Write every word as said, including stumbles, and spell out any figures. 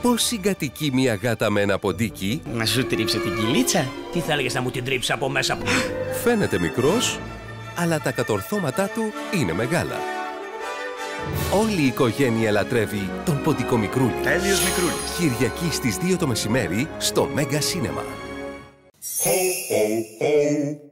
Πώς συγκατοικεί μια γάτα με ένα ποντίκι? Να σου τρίψω την κυλίτσα. Τι θα έλεγες να μου την τρίψει από μέσα που... Φαίνεται μικρός, αλλά τα κατορθώματά του είναι μεγάλα. Όλη η οικογένεια λατρεύει τον ποντικό Μικρούλη. Τέλειος Μικρούλης. Κυριακή στις δύο το μεσημέρι στο Μέγκα Σίνεμα. Ho, ho, ho.